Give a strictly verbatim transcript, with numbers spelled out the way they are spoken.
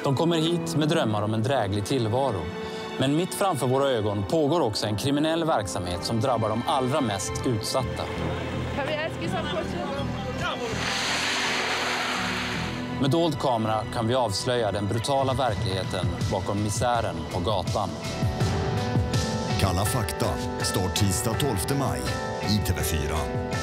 De kommer hit med drömmar om en dräglig tillvaro. Men mitt framför våra ögon pågår också en kriminell verksamhet som drabbar de allra mest utsatta. Med dold kamera kan vi avslöja den brutala verkligheten bakom misären på gatan. Kalla Fakta, start tisdag tolfte maj i T V fyra.